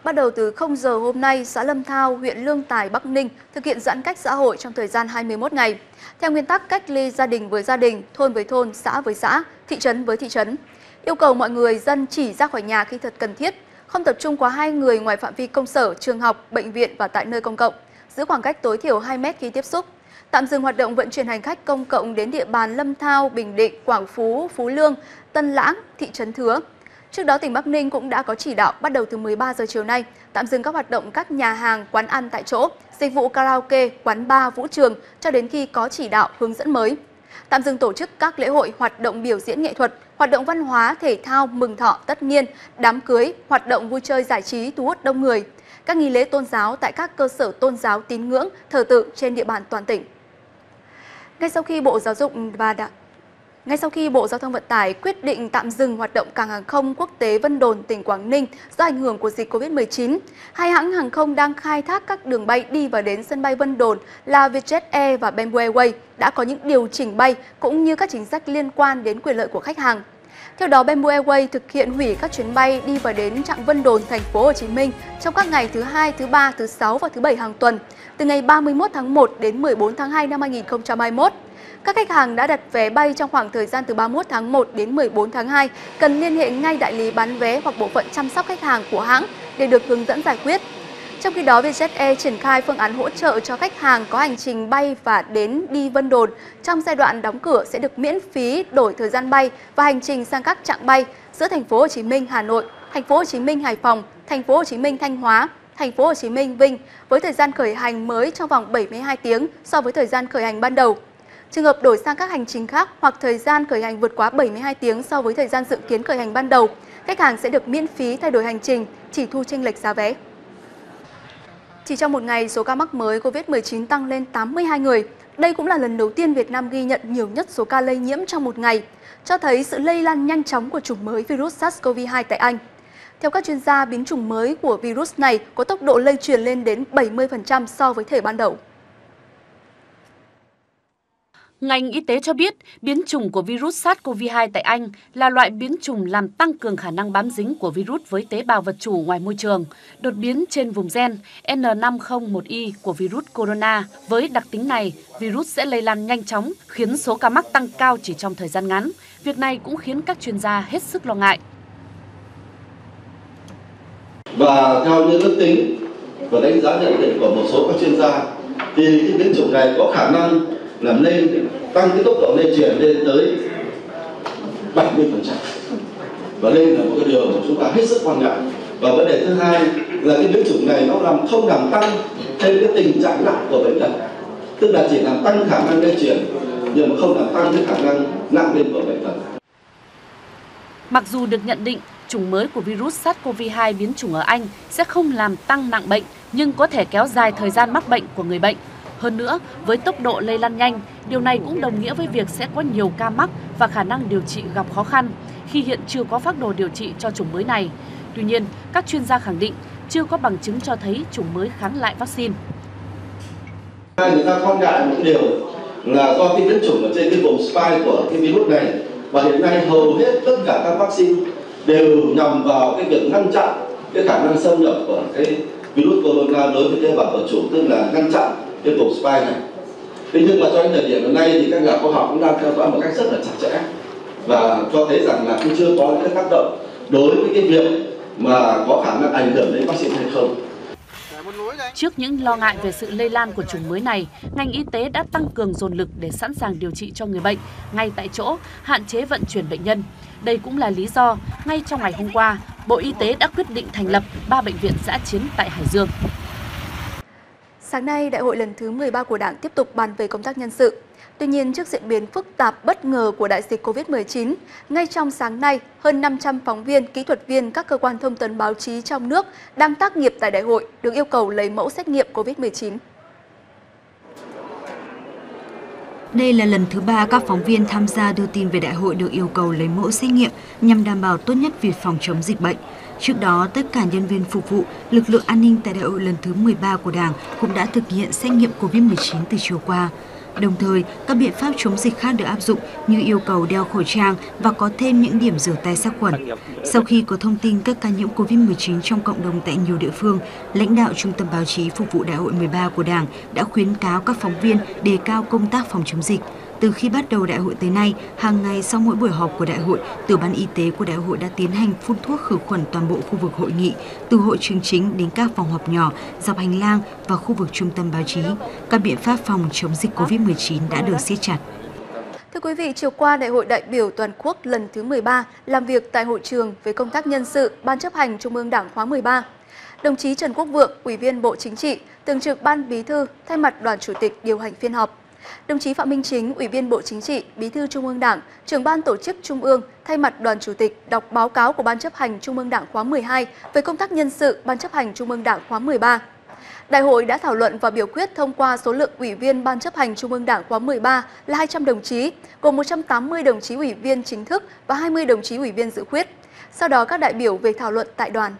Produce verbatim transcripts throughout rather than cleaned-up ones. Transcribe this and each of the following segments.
Bắt đầu từ không giờ hôm nay, xã Lâm Thao, huyện Lương Tài, Bắc Ninh thực hiện giãn cách xã hội trong thời gian hai mươi mốt ngày. Theo nguyên tắc cách ly gia đình với gia đình, thôn với thôn, xã với xã, thị trấn với thị trấn. Yêu cầu mọi người dân chỉ ra khỏi nhà khi thật cần thiết, không tập trung quá hai người ngoài phạm vi công sở, trường học, bệnh viện và tại nơi công cộng, giữ khoảng cách tối thiểu hai mét khi tiếp xúc. Tạm dừng hoạt động vận chuyển hành khách công cộng đến địa bàn Lâm Thao, Bình Định, Quảng Phú, Phú Lương, Tân Lãng, thị trấn Thứa. Trước đó, tỉnh Bắc Ninh cũng đã có chỉ đạo bắt đầu từ mười ba giờ chiều nay tạm dừng các hoạt động các nhà hàng, quán ăn tại chỗ, dịch vụ karaoke, quán bar, vũ trường cho đến khi có chỉ đạo hướng dẫn mới. Tạm dừng tổ chức các lễ hội, hoạt động biểu diễn nghệ thuật, hoạt động văn hóa, thể thao, mừng thọ, tất niên, đám cưới, hoạt động vui chơi giải trí thu hút đông người, các nghi lễ tôn giáo tại các cơ sở tôn giáo tín ngưỡng, thờ tự trên địa bàn toàn tỉnh. Ngay sau khi Bộ Giáo dục và Đào Ngay sau khi Bộ Giao thông Vận tải quyết định tạm dừng hoạt động cảng hàng không quốc tế Vân Đồn, tỉnh Quảng Ninh do ảnh hưởng của dịch Covid mười chín, hai hãng hàng không đang khai thác các đường bay đi và đến sân bay Vân Đồn là Vietjet Air và Bamboo Airways đã có những điều chỉnh bay cũng như các chính sách liên quan đến quyền lợi của khách hàng. Theo đó, Bamboo Airways thực hiện hủy các chuyến bay đi và đến trạm Vân Đồn, thành phố Hồ Chí Minh trong các ngày thứ hai, thứ ba, thứ sáu và thứ bảy hàng tuần, từ ngày ba mươi mốt tháng một đến mười bốn tháng hai năm hai nghìn không trăm hai mươi mốt. Các khách hàng đã đặt vé bay trong khoảng thời gian từ ba mươi mốt tháng một đến mười bốn tháng hai cần liên hệ ngay đại lý bán vé hoặc bộ phận chăm sóc khách hàng của hãng để được hướng dẫn giải quyết. Trong khi đó, Vietjet Air triển khai phương án hỗ trợ cho khách hàng có hành trình bay và đến đi Vân Đồn trong giai đoạn đóng cửa sẽ được miễn phí đổi thời gian bay và hành trình sang các chặng bay giữa thành phố Hồ Chí Minh, Hà Nội, thành phố Hồ Chí Minh, Hải Phòng, thành phố Hồ Chí Minh, Thanh Hóa, thành phố Hồ Chí Minh, Vinh với thời gian khởi hành mới trong vòng bảy mươi hai tiếng so với thời gian khởi hành ban đầu. Trường hợp đổi sang các hành trình khác hoặc thời gian khởi hành vượt quá bảy mươi hai tiếng so với thời gian dự kiến khởi hành ban đầu, khách hàng sẽ được miễn phí thay đổi hành trình, chỉ thu chênh lệch giá vé. Chỉ trong một ngày, số ca mắc mới Covid mười chín tăng lên tám mươi hai người. Đây cũng là lần đầu tiên Việt Nam ghi nhận nhiều nhất số ca lây nhiễm trong một ngày, cho thấy sự lây lan nhanh chóng của chủng mới virus SARS-xê o vê hai tại Anh. Theo các chuyên gia, biến chủng mới của virus này có tốc độ lây truyền lên đến bảy mươi phần trăm so với thể ban đầu. Ngành y tế cho biết, biến chủng của virus SARS-xê o vê hai tại Anh là loại biến chủng làm tăng cường khả năng bám dính của virus với tế bào vật chủ ngoài môi trường, đột biến trên vùng gen N năm không một Y của virus corona. Với đặc tính này, virus sẽ lây lan nhanh chóng, khiến số ca mắc tăng cao chỉ trong thời gian ngắn. Việc này cũng khiến các chuyên gia hết sức lo ngại. Và theo những ước tính và đánh giá nhận định của một số các chuyên gia, thì cái biến chủng này có khả năng làm lên tăng cái tốc độ lây truyền lên tới bảy mươi phần trăm, và đây là một cái điều mà chúng ta hết sức quan ngại. Và vấn đề thứ hai là cái biến chủng này nó làm không làm tăng thêm cái tình trạng nặng của bệnh tật, tức là chỉ làm tăng khả năng lây truyền nhưng mà không làm tăng cái khả năng nặng lên của bệnh tật. Mặc dù được nhận định chủng mới của virus SARS-xê o vê hai biến chủng ở Anh sẽ không làm tăng nặng bệnh, nhưng có thể kéo dài thời gian mắc bệnh của người bệnh. Hơn nữa, với tốc độ lây lan nhanh, điều này cũng đồng nghĩa với việc sẽ có nhiều ca mắc và khả năng điều trị gặp khó khăn khi hiện chưa có phác đồ điều trị cho chủng mới này. Tuy nhiên, các chuyên gia khẳng định chưa có bằng chứng cho thấy chủng mới kháng lại vaccine. Người ta quan ngại một điều là do cái biến chủng ở trên cái vùng spike của cái virus này, và hiện nay hầu hết tất cả các vaccine đều nhằm vào cái việc ngăn chặn cái khả năng xâm nhập của cái virus corona đối với tế bào vật chủ, tức là ngăn chặn cái vùng spike này. Thế nhưng mà cho đến thời điểm hiện nay thì các nhà khoa học cũng đang theo dõi một cách rất là chặt chẽ và cho thấy rằng là cũng chưa có những tác động đối với cái việc mà có khả năng ảnh hưởng đến vaccine hay không. Trước những lo ngại về sự lây lan của chủng mới này, ngành y tế đã tăng cường dồn lực để sẵn sàng điều trị cho người bệnh ngay tại chỗ, hạn chế vận chuyển bệnh nhân. Đây cũng là lý do, ngay trong ngày hôm qua, Bộ Y tế đã quyết định thành lập ba bệnh viện dã chiến tại Hải Dương. Sáng nay, Đại hội lần thứ mười ba của Đảng tiếp tục bàn về công tác nhân sự. Tuy nhiên, trước diễn biến phức tạp bất ngờ của đại dịch Covid mười chín, ngay trong sáng nay, hơn năm trăm phóng viên, kỹ thuật viên các cơ quan thông tấn báo chí trong nước đang tác nghiệp tại đại hội được yêu cầu lấy mẫu xét nghiệm Covid mười chín. Đây là lần thứ ba các phóng viên tham gia đưa tin về đại hội được yêu cầu lấy mẫu xét nghiệm nhằm đảm bảo tốt nhất việc phòng chống dịch bệnh. Trước đó, tất cả nhân viên phục vụ, lực lượng an ninh tại đại hội lần thứ mười ba của Đảng cũng đã thực hiện xét nghiệm Covid mười chín từ chiều qua. Đồng thời, các biện pháp chống dịch khác được áp dụng như yêu cầu đeo khẩu trang và có thêm những điểm rửa tay sát khuẩn. Sau khi có thông tin các ca nhiễm Covid mười chín trong cộng đồng tại nhiều địa phương, lãnh đạo Trung tâm Báo chí phục vụ Đại hội mười ba của Đảng đã khuyến cáo các phóng viên đề cao công tác phòng chống dịch. Từ khi bắt đầu đại hội tới nay, hàng ngày sau mỗi buổi họp của đại hội, Tiểu ban Y tế của đại hội đã tiến hành phun thuốc khử khuẩn toàn bộ khu vực hội nghị, từ hội trường chính đến các phòng họp nhỏ, dọc hành lang và khu vực trung tâm báo chí. Các biện pháp phòng chống dịch Covid mười chín đã được siết chặt. Thưa quý vị, chiều qua Đại hội đại biểu toàn quốc lần thứ mười ba làm việc tại hội trường về công tác nhân sự Ban chấp hành Trung ương Đảng khóa mười ba. Đồng chí Trần Quốc Vượng, Ủy viên Bộ Chính trị, Thường trực Ban Bí thư thay mặt Đoàn Chủ tịch điều hành phiên họp. Đồng chí Phạm Minh Chính, Ủy viên Bộ Chính trị, Bí thư Trung ương Đảng, Trưởng ban Tổ chức Trung ương thay mặt Đoàn Chủ tịch đọc báo cáo của Ban chấp hành Trung ương Đảng khóa mười hai về công tác nhân sự Ban chấp hành Trung ương Đảng khóa mười ba. Đại hội đã thảo luận và biểu quyết thông qua số lượng ủy viên Ban chấp hành Trung ương Đảng khóa mười ba là hai trăm đồng chí, gồm một trăm tám mươi đồng chí ủy viên chính thức và hai mươi đồng chí ủy viên dự khuyết. Sau đó các đại biểu về thảo luận tại đoàn.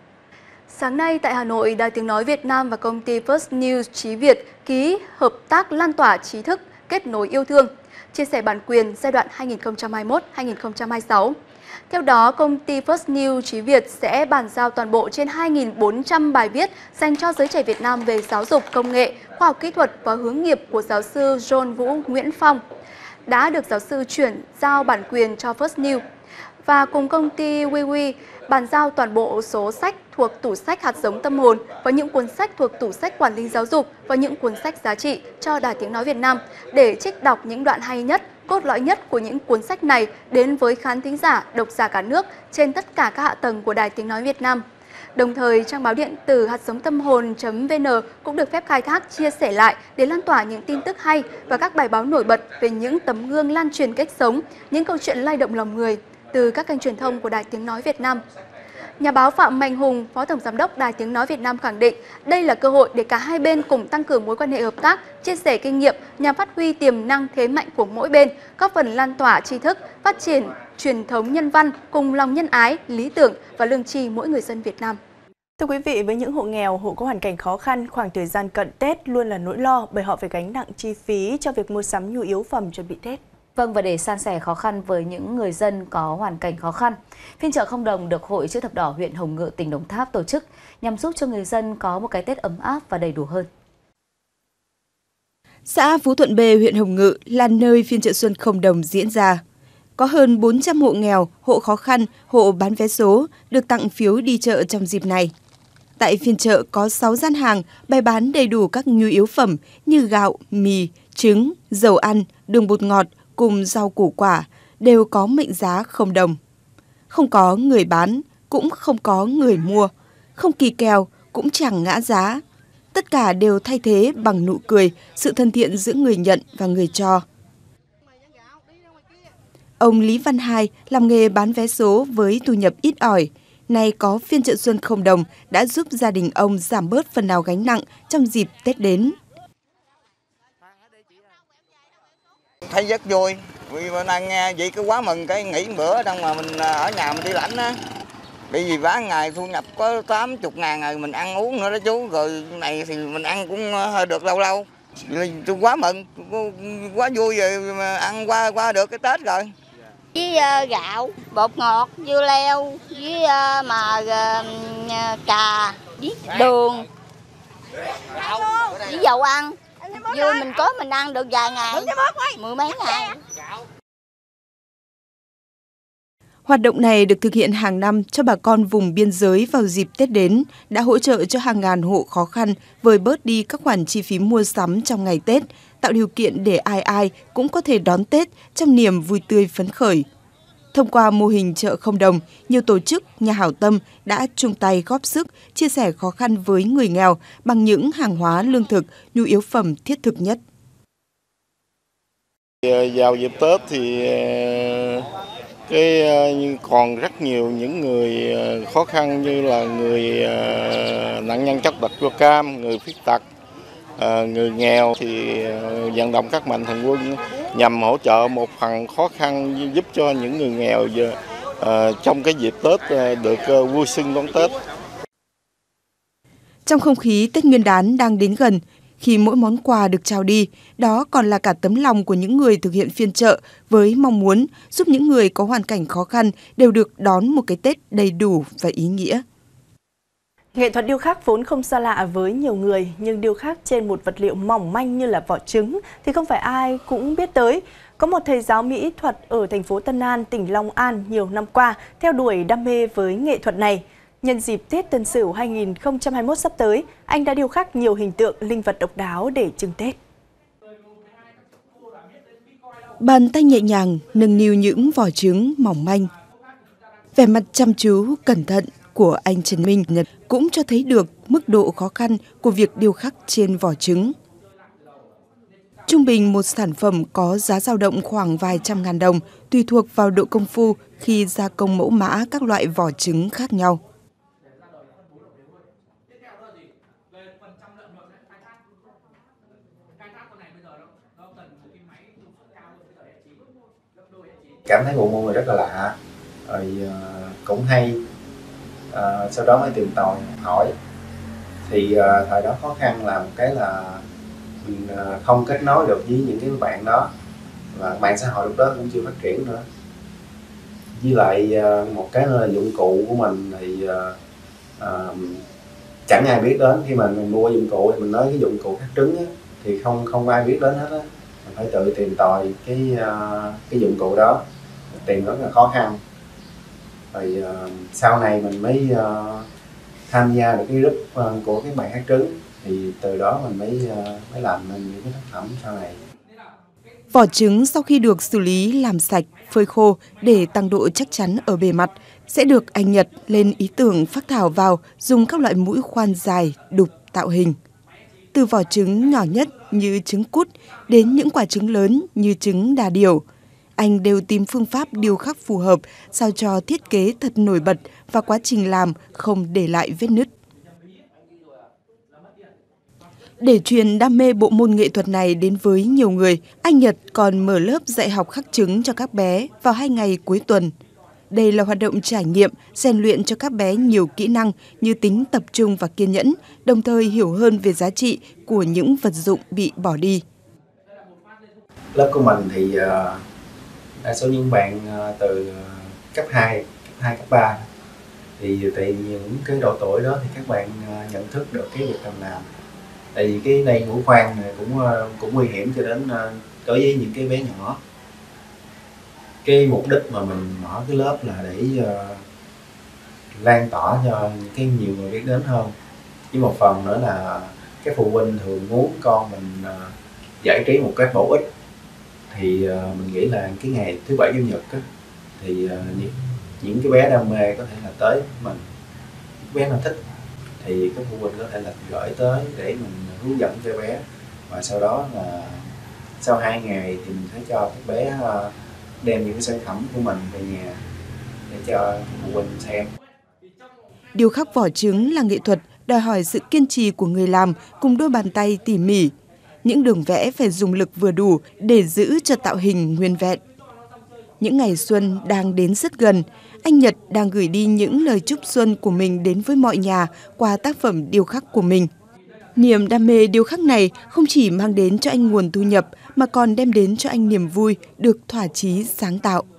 Sáng nay tại Hà Nội, Đài Tiếng Nói Việt Nam và công ty First News Chí Việt ký hợp tác lan tỏa trí thức, kết nối yêu thương, chia sẻ bản quyền giai đoạn hai nghìn không trăm hai mươi mốt đến hai nghìn không trăm hai mươi sáu. Theo đó, công ty First News Chí Việt sẽ bàn giao toàn bộ trên hai nghìn bốn trăm bài viết dành cho giới trẻ Việt Nam về giáo dục, công nghệ, khoa học kỹ thuật và hướng nghiệp của giáo sư John Vũ Nguyễn Phong, đã được giáo sư chuyển giao bản quyền cho First News. Và cùng công ty WeWe bàn giao toàn bộ số sách thuộc tủ sách hạt giống tâm hồn và những cuốn sách thuộc tủ sách quản lý giáo dục và những cuốn sách giá trị cho Đài Tiếng Nói Việt Nam để trích đọc những đoạn hay nhất, cốt lõi nhất của những cuốn sách này đến với khán thính giả, độc giả cả nước trên tất cả các hạ tầng của Đài Tiếng Nói Việt Nam. Đồng thời, trang báo điện tử hạt giống tâm hồn chấm vn cũng được phép khai thác, chia sẻ lại để lan tỏa những tin tức hay và các bài báo nổi bật về những tấm gương lan truyền cách sống, những câu chuyện lay động lòng người từ các kênh truyền thông của Đài Tiếng Nói Việt Nam. Nhà báo Phạm Mạnh Hùng, Phó Tổng Giám đốc Đài Tiếng Nói Việt Nam khẳng định đây là cơ hội để cả hai bên cùng tăng cường mối quan hệ hợp tác, chia sẻ kinh nghiệm nhằm phát huy tiềm năng thế mạnh của mỗi bên, góp phần lan tỏa tri thức, phát triển truyền thống nhân văn cùng lòng nhân ái, lý tưởng và lương tri mỗi người dân Việt Nam. Thưa quý vị, với những hộ nghèo, hộ có hoàn cảnh khó khăn, khoảng thời gian cận Tết luôn là nỗi lo bởi họ phải gánh nặng chi phí cho việc mua sắm nhu yếu phẩm chuẩn bị Tết. Vâng, và để san sẻ khó khăn với những người dân có hoàn cảnh khó khăn, phiên chợ không đồng được Hội Chữ thập đỏ huyện Hồng Ngự, tỉnh Đồng Tháp tổ chức nhằm giúp cho người dân có một cái Tết ấm áp và đầy đủ hơn. Xã Phú Thuận B, huyện Hồng Ngự là nơi phiên chợ xuân không đồng diễn ra. Có hơn bốn trăm hộ nghèo, hộ khó khăn, hộ bán vé số được tặng phiếu đi chợ trong dịp này. Tại phiên chợ có sáu gian hàng bày bán đầy đủ các nhu yếu phẩm như gạo, mì, trứng, dầu ăn, đường bột ngọt cùng rau củ quả đều có mệnh giá không đồng. Không có người bán, cũng không có người mua, không kỳ kèo, cũng chẳng ngã giá. Tất cả đều thay thế bằng nụ cười, sự thân thiện giữa người nhận và người cho. Ông Lý Văn Hai làm nghề bán vé số với thu nhập ít ỏi. Nay có phiên chợ xuân không đồng đã giúp gia đình ông giảm bớt phần nào gánh nặng trong dịp Tết đến. Thấy rất vui, vì mình đang nghe vậy cái quá mừng, cái nghỉ bữa đang mà mình ở nhà mình đi lãnh á. Bởi vì bán ngày thu nhập có tám mươi ngàn rồi mình ăn uống nữa đó chú, rồi này thì mình ăn cũng hơi được lâu lâu. Tôi quá mừng, quá vui rồi mà ăn qua qua được cái Tết rồi. Với uh, gạo, bột ngọt, dưa leo, với uh, mà uh, cà, với đường, với dầu ăn. Vui mình có mình ăn được vài ngày, mười mấy ngày. Hoạt động này được thực hiện hàng năm cho bà con vùng biên giới vào dịp Tết đến, đã hỗ trợ cho hàng ngàn hộ khó khăn vơi bớt đi các khoản chi phí mua sắm trong ngày Tết, tạo điều kiện để ai ai cũng có thể đón Tết trong niềm vui tươi phấn khởi. Thông qua mô hình chợ không đồng, nhiều tổ chức, nhà hảo tâm đã chung tay góp sức, chia sẻ khó khăn với người nghèo bằng những hàng hóa lương thực, nhu yếu phẩm thiết thực nhất. Vào dịp Tết thì cái còn rất nhiều những người khó khăn như là người nạn nhân chất độc da cam, người khuyết tật, người nghèo thì vận động các mạnh thường quân nhằm hỗ trợ một phần khó khăn giúp cho những người nghèo trong cái dịp Tết được vui xuân đón Tết. Trong không khí Tết Nguyên đán đang đến gần, Khi mỗi món quà được trao đi, đó còn là cả tấm lòng của những người thực hiện phiên chợ với mong muốn giúp những người có hoàn cảnh khó khăn đều được đón một cái Tết đầy đủ và ý nghĩa. Nghệ thuật điêu khắc vốn không xa lạ với nhiều người, nhưng điêu khắc trên một vật liệu mỏng manh như là vỏ trứng thì không phải ai cũng biết tới. Có một thầy giáo mỹ thuật ở thành phố Tân An, tỉnh Long An nhiều năm qua theo đuổi đam mê với nghệ thuật này. Nhân dịp Tết Tân Sửu hai nghìn không trăm hai mươi mốt sắp tới, anh đã điêu khắc nhiều hình tượng linh vật độc đáo để trưng Tết. Bàn tay nhẹ nhàng nâng niu những vỏ trứng mỏng manh. Vẻ mặt chăm chú, cẩn thận của anh Trần Minh Nhật cũng cho thấy được mức độ khó khăn của việc điêu khắc trên vỏ trứng. Trung bình một sản phẩm có giá dao động khoảng vài trăm ngàn đồng, tùy thuộc vào độ công phu khi gia công mẫu mã các loại vỏ trứng khác nhau. Cảm thấy bộ môn này rất là lạ, rồi uh, cũng hay, uh, sau đó mới tìm tòi hỏi. Thì uh, thời đó khó khăn là một cái là mình uh, không kết nối được với những cái bạn đó, và mạng xã hội lúc đó cũng chưa phát triển nữa. Với lại uh, một cái là dụng cụ của mình thì uh, uh, chẳng ai biết đến. Khi mà mình mua dụng cụ thì mình nói cái dụng cụ cắt trứng á, thì không không ai biết đến hết á. Mình phải tự tìm tòi cái uh, cái dụng cụ đó, tìm rất là khó khăn. Rồi uh, sau này mình mới uh, tham gia được cái group uh, của các bạn cắt trứng, thì từ đó mình mới uh, mới làm nên những cái tác phẩm sau này. Vỏ trứng sau khi được xử lý làm sạch, phơi khô để tăng độ chắc chắn ở bề mặt sẽ được anh Nhật lên ý tưởng phác thảo vào dùng các loại mũi khoan dài đục tạo hình. Từ vỏ trứng nhỏ nhất như trứng cút đến những quả trứng lớn như trứng đà điểu, anh đều tìm phương pháp điêu khắc phù hợp sao cho thiết kế thật nổi bật và quá trình làm không để lại vết nứt. Để truyền đam mê bộ môn nghệ thuật này đến với nhiều người, anh Nhật còn mở lớp dạy học khắc trứng cho các bé vào hai ngày cuối tuần. Đây là hoạt động trải nghiệm, rèn luyện cho các bé nhiều kỹ năng như tính tập trung và kiên nhẫn, đồng thời hiểu hơn về giá trị của những vật dụng bị bỏ đi. Lớp của mình thì đa số những bạn từ cấp hai, cấp hai, cấp ba. Thì tại những cái độ tuổi đó thì các bạn nhận thức được cái việc cần làm. Tại vì cái này mũi khoan này cũng cũng nguy hiểm cho đến đối với những cái bé nhỏ. Cái mục đích mà mình mở cái lớp là để uh, lan tỏa cho những cái nhiều người biết đến hơn. Với một phần nữa là các phụ huynh thường muốn con mình uh, giải trí một cách bổ ích. Thì uh, mình nghĩ là cái ngày thứ bảy chủ nhật á, thì uh, những, những cái bé đam mê có thể là tới mình, những bé nào thích thì các phụ huynh có thể là gửi tới để mình hướng dẫn cho bé, và sau đó là sau hai ngày thì mình sẽ cho các bé uh, đem những cái sản phẩm của mình về nhà để cho phụ huynh xem. Điêu khắc vỏ trứng là nghệ thuật đòi hỏi sự kiên trì của người làm cùng đôi bàn tay tỉ mỉ. Những đường vẽ phải dùng lực vừa đủ để giữ cho tạo hình nguyên vẹn. Những ngày xuân đang đến rất gần, anh Nhật đang gửi đi những lời chúc xuân của mình đến với mọi nhà qua tác phẩm điêu khắc của mình. Niềm đam mê điêu khắc này không chỉ mang đến cho anh nguồn thu nhập mà còn đem đến cho anh niềm vui được thỏa chí sáng tạo.